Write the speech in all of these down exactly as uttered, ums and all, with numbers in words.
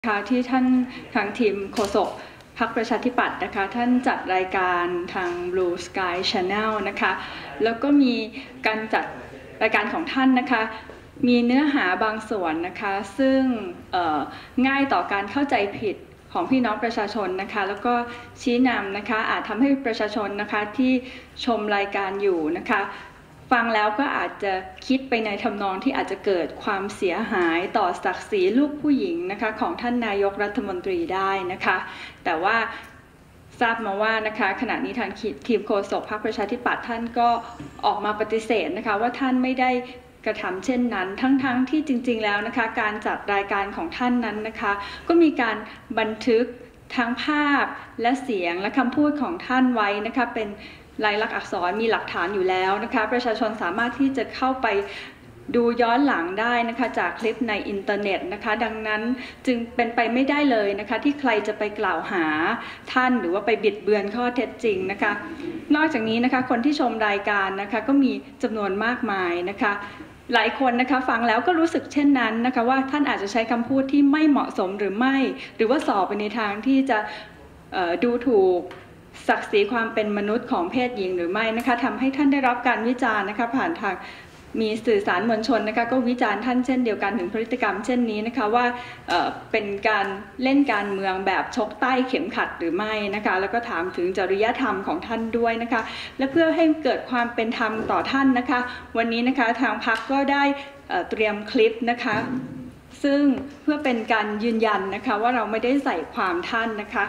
ค่ะที่ท่านทางทีมโฆษกพรรคประชาธิปัตย์นะคะท่านจัดรายการทาง Blue Sky Channel นะคะแล้วก็มีการจัดรายการของท่านนะคะมีเนื้อหาบางส่วนนะคะซึ่งง่ายต่อการเข้าใจผิดของพี่น้องประชาชนนะคะแล้วก็ชี้นำนะคะอาจทำให้ประชาชนนะคะที่ชมรายการอยู่นะคะฟังแล้วก็อาจจะคิดไปในทำนองที่อาจจะเกิดความเสียหายต่อศักดิ์ศรีลูกผู้หญิงนะคะของท่านนายกรัฐมนตรีได้นะคะแต่ว่าทราบมาว่านะคะขณะนี้ทางทีมโฆษกพรรคประชาธิปัตย์ท่านก็ออกมาปฏิเสธนะคะว่าท่านไม่ได้กระทำเช่นนั้นทั้งๆ ท, ที่จริงๆแล้วนะคะการจัดรายการของท่านนั้นนะคะก็มีการบันทึกทั้งภาพและเสียงและคำพูดของท่านไว้นะคะเป็นลายลักษณ์อักษรมีหลักฐานอยู่แล้วนะคะประชาชนสามารถที่จะเข้าไปดูย้อนหลังได้นะคะจากคลิปในอินเทอร์เน็ตนะคะดังนั้นจึงเป็นไปไม่ได้เลยนะคะที่ใครจะไปกล่าวหาท่านหรือว่าไปบิดเบือนข้อเท็จจริงนะคะนอกจากนี้นะคะคนที่ชมรายการนะคะก็มีจำนวนมากมายนะคะหลายคนนะคะฟังแล้วก็รู้สึกเช่นนั้นนะคะว่าท่านอาจจะใช้คำพูดที่ไม่เหมาะสมหรือไม่หรือว่าส่อไปในทางที่จะดูถูกศักดิ์ศรีความเป็นมนุษย์ของเพศหญิงหรือไม่นะคะทำให้ท่านได้รับการวิจารณ์นะคะผ่านทางมีสื่อสารมวลชนนะคะก็วิจารณ์ท่านเช่นเดียวกันถึงพฤติกรรมเช่นนี้นะคะว่า เอ่อ เป็นการเล่นการเมืองแบบชกใต้เข็มขัดหรือไม่นะคะแล้วก็ถามถึงจริยธรรมของท่านด้วยนะคะและเพื่อให้เกิดความเป็นธรรมต่อท่านนะคะวันนี้นะคะทางพรรคก็ได้เตรียมคลิปนะคะซึ่งเพื่อเป็นการยืนยันนะคะว่าเราไม่ได้ใส่ความท่านนะคะ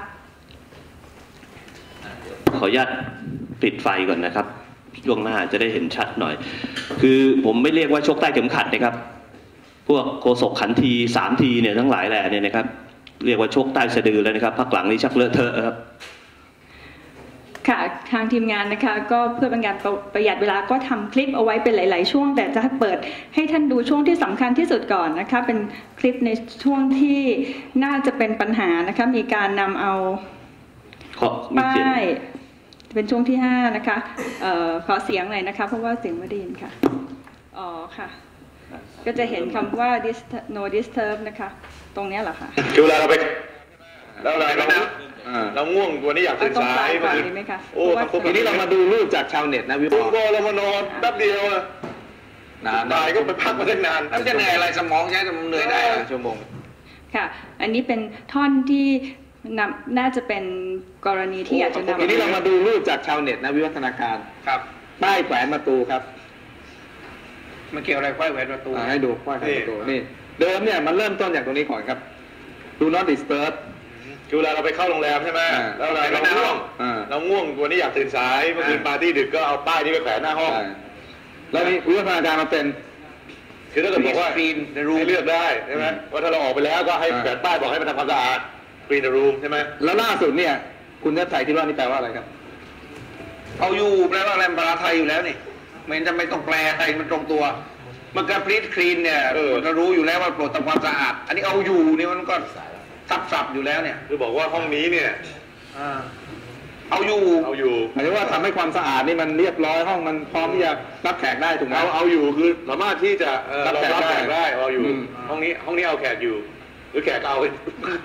ขออนุญาตปิดไฟก่อนนะครับช่วงหน้าจะได้เห็นชัดหน่อยคือผมไม่เรียกว่าชกใต้เข็มขัดนะครับพวกโฆษกขันทีสามทีเนี่ยทั้งหลายแหล่เนี่ยนะครับเรียกว่าชกใต้สะดือแล้วนะครับพักหลังนี้ชักเลอะเทอะครับค่ะทางทีมงานนะคะก็เพื่อเป็นการประหยัดเวลาก็ทำคลิปเอาไว้เป็นหลายๆช่วงแต่จะเปิดให้ท่านดูช่วงที่สำคัญที่สุดก่อนนะคะเป็นคลิปในช่วงที่น่าจะเป็นปัญหานะคะมีการนำเอาป้ายเป็นช่วงที่ห้านะคะเอ่อขอเสียงหน่อยนะคะเพราะว่าเสียงไม่ได้ยินค่ะอ๋อค่ะก็จะเห็นคำว่า no disturb นะคะตรงนี้เหรอคะคือเวลาเราไปแล้วเราเราเราง่วงวันนี้อยากตื่นสายมาโอ้ทีนี้เรามาดูรูปจากชาวเน็ตนะวิวโบเรามานอนแป๊บเดียวนานตายก็ไปพักมาได้นานแล้วจะเหนื่อยอะไรสมองใช้สมองเหนื่อยได้ชั่วโมงค่ะอันนี้เป็นท่อนที่น่าจะเป็นกรณีที่อยากจะนำทีนี้เรามาดูรูปจากชาวเน็ตนะวิวัฒนาการครับป้ายแขวนประตูครับมันเกี่ยวอะไรป้ายแขวนประตูให้ดูป้ายแขวนประตูนี่เดิมเนี่ยมันเริ่มต้นจากตรงนี้ก่อนครับ Do not disturb คือเวลาเราไปเข้าโรงแรมใช่ไหมแล้วเราเราง่วงเราง่วงวันนี้อยากตื่นสายเมื่อคืนปาร์ตี้ดึกก็เอาป้ายนี้ไปแขวนหน้าห้องแล้วนี่วิวัฒนาการมาเป็นคือถ้าเกิดบอกว่าให้เลือกได้ใช่ไหมว่าถ้าเราออกไปแล้วก็ให้แขวนป้ายบอกให้มันทำความสะอาดClean the room ใช่ไหมแล้วล่าสุดเนี่ยคุณเนื้อไทยคิดว่านี่แปลว่าอะไรครับเอาอยู่แปลว่าอะไรภาษาไทยอยู่แล้วนี่มันจะไม่ต้องแปลอะไรมันตรงตัวมันการ please clean เนี่ยมันก็รู้อยู่แล้วว่าโปรดทำความสะอาดอันนี้เอาอยู่นี่มันก็ซับๆอยู่แล้วเนี่ยคือบอกว่าห้องนี้เนี่ยเอาอยู่เอาอยู่หมายถึงว่าทำให้ความสะอาดนี่มันเรียบร้อยห้องมันพร้อมที่จะรับแขกได้ถูกไหมเอาเอาอยู่คือสามารถที่จะรับแขกได้เอาอยู่ห้องนี้ห้องนี้เอาแขกอยู่หรือแขกเอาไป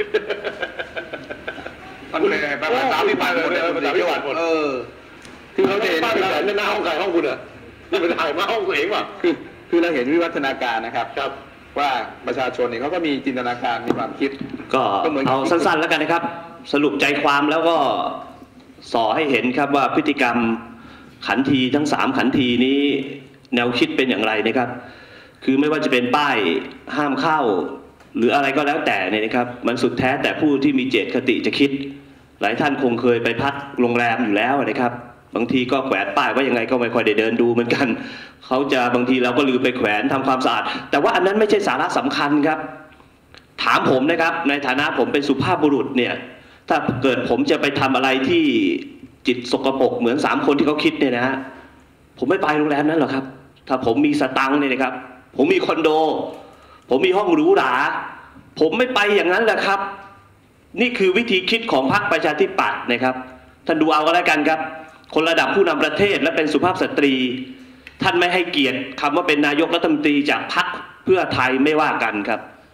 มันเป็นภาษาพิบัติหมดเลยภาษาพิบัติหมดเออคือเราเห็นบ้านเราในหน้าห้องใครห้องคุณอ่ะนี่เป็นถ่ายมาห้องตัวเองว่ะคือคือเราเห็นวิวัฒนาการนะครับครับว่าประชาชนเนี่ยเขาก็มีจินตนาการมีความคิดก็เอาสั้นๆแล้วกันนะครับสรุปใจความแล้วก็ส่อให้เห็นครับว่าพฤติกรรมขันทีทั้งสามขันทีนี้แนวคิดเป็นอย่างไรนะครับคือไม่ว่าจะเป็นป้ายห้ามเข้าหรืออะไรก็แล้วแต่เนี่ยนะครับมันสุดแท้แต่ผู้ที่มีเจตคติจะคิดหลายท่านคงเคยไปพักโรงแรมอยู่แล้วนะครับบางทีก็แขวนป้ายว่ายังไงก็ไม่ค่อยได้เดินดูเหมือนกันเขาจะบางทีเราก็ลืมไปแขวนทำความสะอาดแต่ว่าอันนั้นไม่ใช่สาระสำคัญครับถามผมนะครับในฐานะผมเป็นสุภาพบุรุษเนี่ยถ้าเกิดผมจะไปทำอะไรที่จิตสกปรกเหมือนสามคนที่เขาคิดเนี่ยนะฮะผมไม่ไปโรงแรมนั้นหรอกครับถ้าผมมีสตังค์เนี่ยนะครับผมมีคอนโดผมมีห้องหรูหราผมไม่ไปอย่างนั้นแหละครับนี่คือวิธีคิดของพรรคประชาธิปัตย์นะครับท่านดูเอาก็แล้วกันครับคนระดับผู้นำประเทศและเป็นสุภาพสตรีท่านไม่ให้เกียรติคำว่าเป็นนายกรัฐมนตรีจากพรรคเพื่อไทยไม่ว่ากันครับแ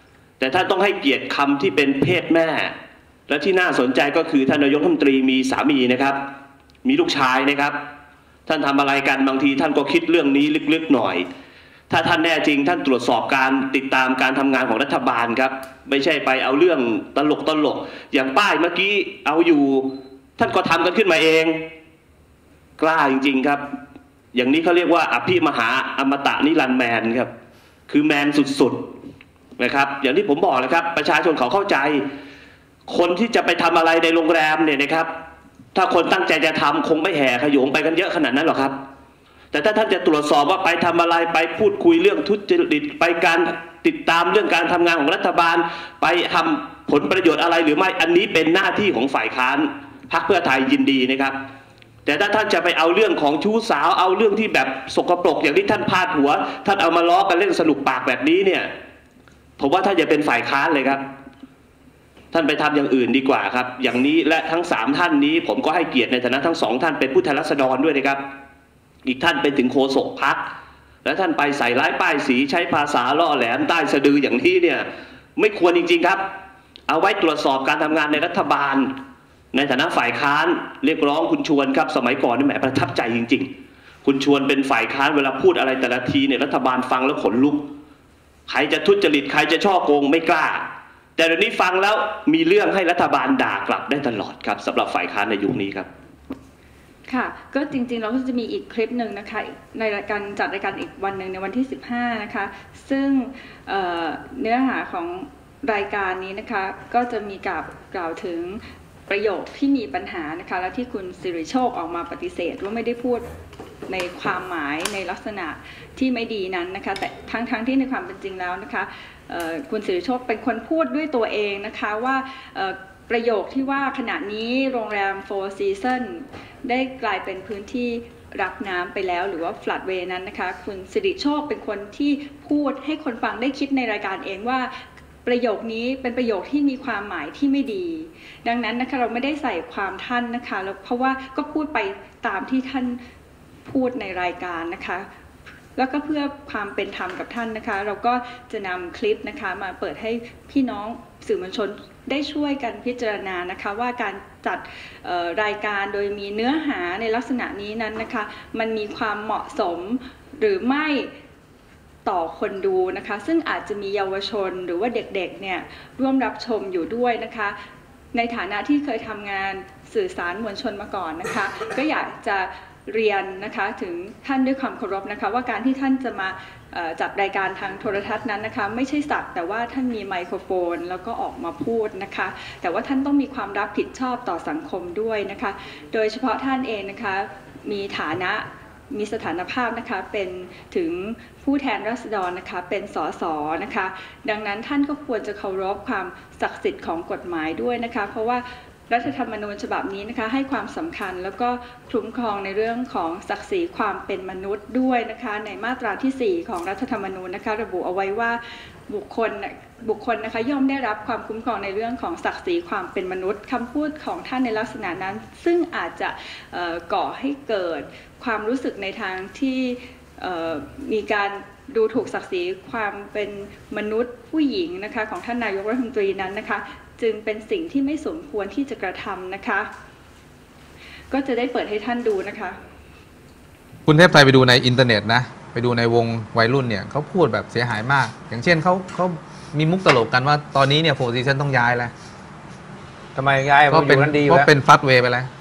แต่ท่านต้องให้เกียรติคำที่เป็นเพศแม่และที่น่าสนใจก็คือท่านนายกรัฐมนตรีมีสามีนะครับมีลูกชายนะครับท่านทำอะไรกันบางทีท่านก็คิดเรื่องนี้ลึกๆหน่อยถ้าท่านแน่จริงท่านตรวจสอบการติดตามการทำงานของรัฐบาลครับไม่ใช่ไปเอาเรื่องตลกตลกอย่างป้ายเมื่อกี้เอาอยู่ท่านก็ทำกันขึ้นมาเองกล้าจริงๆครับอย่างนี้เขาเรียกว่าอภิมหาอมตะนิรันดร์แมนครับคือแมนสุดๆนะครับอย่างที่ผมบอกเลยครับประชาชนเขาเข้าใจคนที่จะไปทำอะไรในโรงแรมเนี่ยนะครับถ้าคนตั้งใจจะทำคงไม่แห่ขโยงไปกันเยอะขนาดนั้นหรอกครับแต่ถ้าท่านจะตรวจสอบว่าไปทำอะไรไปพูดคุยเรื่องทุจริตไปการติดตามเรื่องการทำงานของรัฐบาลไปทำผลประโยชน์อะไรหรือไม่อันนี้เป็นหน้าที่ของฝ่ายค้านพรรคเพื่อไทยยินดีนะครับแต่ถ้าท่านจะไปเอาเรื่องของชู้สาวเอาเรื่องที่แบบสกปรกอย่างที่ท่านพาดหัวท่านเอามาล้อกันเล่นสนุกปากแบบนี้เนี่ยผมว่าท่านจะเป็นฝ่ายค้านเลยครับท่านไปทำอย่างอื่นดีกว่าครับอย่างนี้และทั้งสามท่านนี้ผมก็ให้เกียรติในฐานะทั้งสองท่านเป็นผู้แทนราษฎรด้วยนะครับอีกท่านเป็นถึงโฆษกพรรคและท่านไปใส่ร้ายป้ายสีใช้ภาษาล่อแหลมใต้สะดืออย่างนี้เนี่ยไม่ควรจริงๆครับเอาไว้ตรวจสอบการทำงานในรัฐบาลในฐานะฝ่ายค้านเรียกร้องคุณชวนครับสมัยก่อนนี่แหมประทับใจจริงๆคุณชวนเป็นฝ่ายค้านเวลาพูดอะไรแต่ละทีเนี่ยรัฐบาลฟังแล้วขนลุกใครจะทุจริตใครจะช่อโกงไม่กล้าแต่เดี๋ยวนี้ฟังแล้วมีเรื่องให้รัฐบาลด่ากลับได้ตลอดครับสำหรับฝ่ายค้านในยุคนี้ครับค่ะก็จริงๆเราก็จะมีอีกคลิปหนึ่งนะคะในรายการจัดรายการอีกวันหนึ่งในวันที่สิบห้านะคะซึ่ง เ, เนื้อหาของรายการนี้นะคะก็จะมีกล่าวกล่าวถึงประโยคที่มีปัญหานะคะและที่คุณสิริโชคออกมาปฏิเสธว่าไม่ได้พูดในความหมายในลักษณะที่ไม่ดีนั้นนะคะแต่ทั้งๆ ท, ที่ในความเป็นจริงแล้วนะคะคุณสิริโชคเป็นคนพูดด้วยตัวเองนะคะว่าประโยคที่ว่าขณะนี้โรงแรม Four Seasons ได้กลายเป็นพื้นที่รับน้ำไปแล้วหรือว่า floodway นั้นนะคะคุณสิริโชคเป็นคนที่พูดให้คนฟังได้คิดในรายการเองว่าประโยคนี้เป็นประโยคที่มีความหมายที่ไม่ดีดังนั้นนะคะเราไม่ได้ใส่ความท่านนะคะแล้วเพราะว่าก็พูดไปตามที่ท่านพูดในรายการนะคะแล้วก็เพื่อความเป็นธรรมกับท่านนะคะเราก็จะนำคลิปนะคะมาเปิดให้พี่น้องสื่อมวลชนได้ช่วยกันพิจารณานะคะว่าการจัดรายการโดยมีเนื้อหาในลักษณะนี้นั้นนะคะมันมีความเหมาะสมหรือไม่ต่อคนดูนะคะซึ่งอาจจะมีเยาวชนหรือว่าเด็กๆเนี่ยร่วมรับชมอยู่ด้วยนะคะในฐานะที่เคยทำงานสื่อสารมวลชนมาก่อนนะคะก็อยากจะเรียนนะคะถึงท่านด้วยความเคารพนะคะว่าการที่ท่านจะมาจัดรายการทางโทรทัศน์นั้นนะคะไม่ใช่สักแต่ว่าท่านมีไมโครโฟนแล้วก็ออกมาพูดนะคะแต่ว่าท่านต้องมีความรับผิดชอบต่อสังคมด้วยนะคะโดยเฉพาะท่านเองนะคะมีฐานะมีสถานภาพนะคะเป็นถึงผู้แทนราษฎรนะคะเป็นสสนะคะดังนั้นท่านก็ควรจะเคารพความศักดิ์สิทธิ์ของกฎหมายด้วยนะคะเพราะว่ารัฐธรรมนูญฉบับนี้นะคะให้ความสำคัญแล้วก็คุ้มครองในเรื่องของศักดิ์ศรีความเป็นมนุษย์ด้วยนะคะในมาตราที่สี่ของรัฐธรรมนูญนะคะระบุเอาไว้ว่าบุคคลบุคคลนะคะย่อมได้รับความคุ้มครองในเรื่องของศักดิ์ศรีความเป็นมนุษย์คำพูดของท่านในลักษณะนั้นซึ่งอาจจะก่อให้เกิดความรู้สึกในทางที่มีการดูถูกศักดิ์ศรีความเป็นมนุษย์ผู้หญิงนะคะของท่านนายกรัฐมนตรีนั้นนะคะจึงเป็นสิ่งที่ไม่สมควรที่จะกระทำนะคะก็จะได้เปิดให้ท่านดูนะคะคุณเทพไทยไปดูในอินเทอร์เน็ตนะไปดูในวงวัยรุ่นเนี่ยเขาพูดแบบเสียหายมากอย่างเช่นเขาเขามีมุกตลกกันว่าตอนนี้เนี่ยโฟร์ซีซั่นต้องย้ายแล้วทำไมย้ายเพราะเป็นเพราะเป็นฟลัดเวย์ไปแล้ว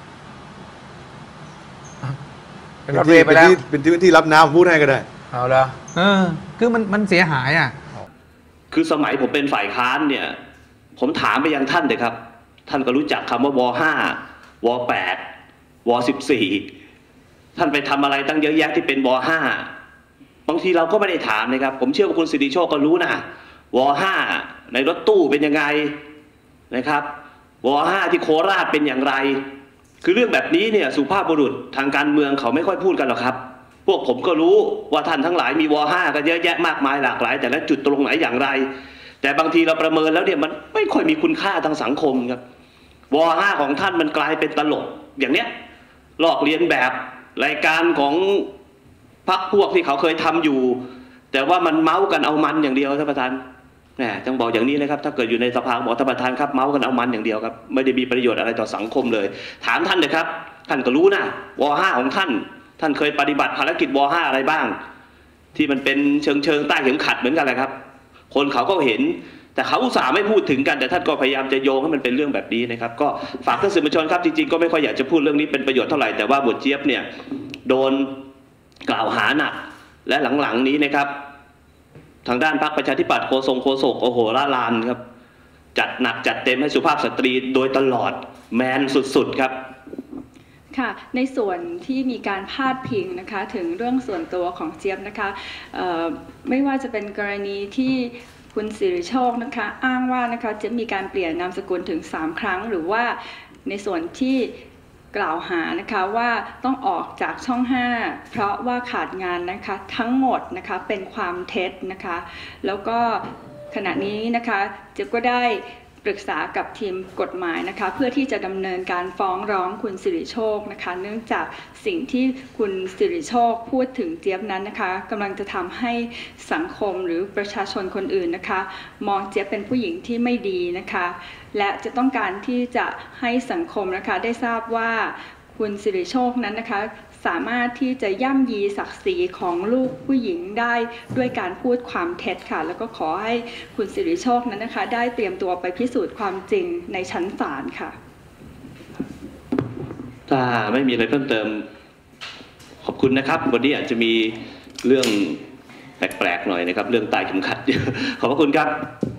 เป็นฟลัดเวย์ไปแล้วเป็นที่ที่รับน้ำพูดให้ก็ได้เอาละเออคือมันมันเสียหายอ่ะคือสมัยผมเป็นฝ่ายค้านเนี่ยผมถามไปยังท่านเลยครับท่านก็รู้จักคำว่าวอห้าวอแปดวอสิบสี่ท่านไปทำอะไรตั้งเยอะแยะที่เป็นวอห้าบางทีเราก็ไม่ได้ถามนะครับผมเชื่อว่าคุณสิริโชคก็รู้นะวอห้าในรถตู้เป็นยังไงนะครับวอห้าที่โคราชเป็นอย่างไรคือเรื่องแบบนี้เนี่ยสุภาพบุรุษทางการเมืองเขาไม่ค่อยพูดกันหรอกครับพวกผมก็รู้ว่าท่านทั้งหลายมีวอห้ากันเยอะแยะมากมายหลากหลายแต่ละจุดตรงไหนอย่างไรแต่บางทีเราประเมินแล้วเนี่ยมันไม่ค่อยมีคุณค่าทางสังคมครับวอห้าของท่านมันกลายเป็นตลกอย่างเนี้ยลอกเลียนแบบรายการของพรรคพวกที่เขาเคยทำอยู่แต่ว่ามันเมาส์กันเอามันอย่างเดียวท่านประธานแหมต้องบอกอย่างนี้นะครับถ้าเกิดอยู่ในสภาบอกท่านประธานครับเมาส์กันเอามันอย่างเดียวครับไม่ได้มีประโยชน์อะไรต่อสังคมเลยถามท่านเลยครับท่านก็รู้นะวห้าของท่านท่านเคยปฏิบัติภารกิจวห้าอะไรบ้างที่มันเป็นเชิงเชิงใต้เข็มขัดเหมือนกันแหละครับคนเขาก็เห็นแต่เขาอุตส่าห์ไม่พูดถึงกันแต่ท่านก็พยายามจะโยงให้มันเป็นเรื่องแบบนี้นะครับก็ฝากท่านสื่อมวลชนครับจริงๆก็ไม่ค่อยอยากจะพูดเรื่องนี้เป็นประโยชน์เท่าไหร่แต่ว่าบทเจี๊ยบเนี่ยโดนกล่าวหาหนักและหลังๆนี้นะครับทางด้านพรรคประชาธิปัตย์โฆษกโฆษกโอ้โหละลานครับจัดหนักจัดเต็มให้สุภาพสตรีโดยตลอดแมนสุดๆครับค่ะในส่วนที่มีการพาดพิงนะคะถึงเรื่องส่วนตัวของเจี๊ยบนะคะไม่ว่าจะเป็นกรณีที่คุณสิริโชคนะคะอ้างว่านะคะจะมีการเปลี่ยนนามสกุลถึงสามครั้งหรือว่าในส่วนที่กล่าวหานะคะว่าต้องออกจากช่องห้าเพราะว่าขาดงานนะคะทั้งหมดนะคะเป็นความเท็จนะคะแล้วก็ขณะนี้นะคะเจี๊ยบก็ได้ปรึกษากับทีมกฎหมายนะคะเพื่อที่จะดำเนินการฟ้องร้องคุณสิริโชคนะคะเนื่องจากสิ่งที่คุณสิริโชคพูดถึงเจี๊ยบนั้นนะคะกำลังจะทำให้สังคมหรือประชาชนคนอื่นนะคะมองเจี๊ยบเป็นผู้หญิงที่ไม่ดีนะคะและจะต้องการที่จะให้สังคมนะคะได้ทราบว่าคุณสิริโชคนั้นนะคะสามารถที่จะย่ำยีศักดิ์ศรีของลูกผู้หญิงได้ด้วยการพูดความเท็จค่ะแล้วก็ขอให้คุณสิริโชคนั้นนะคะได้เตรียมตัวไปพิสูจน์ความจริงในชั้นศาลค่ะถ้าไม่มีอะไรเพิ่มเติมขอบคุณนะครับวันนี้อาจจะมีเรื่องแปลกๆหน่อยนะครับเรื่องใต้เข็มขัดขอบพระคุณครับ